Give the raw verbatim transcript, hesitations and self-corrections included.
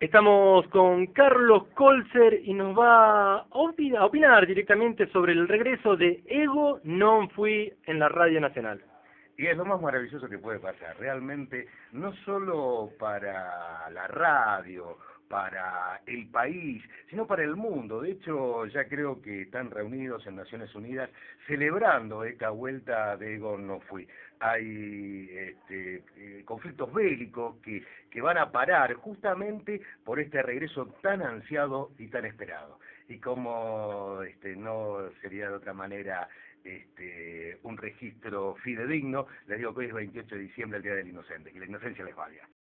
Estamos con Carlos Colzer y nos va a opinar, a opinar directamente sobre el regreso de Ego Non Fui en la Radio Nacional. Y es lo más maravilloso que puede pasar, realmente, no solo para la radio, para el país, sino para el mundo. De hecho, ya creo que están reunidos en Naciones Unidas celebrando esta vuelta de Ego No Fui. Hay este, eh, conflictos bélicos que, que van a parar justamente por este regreso tan ansiado y tan esperado. Y como este, no sería de otra manera este, un registro fidedigno, les digo que hoy es veintiocho de diciembre, el Día del Inocente, que la inocencia les valga.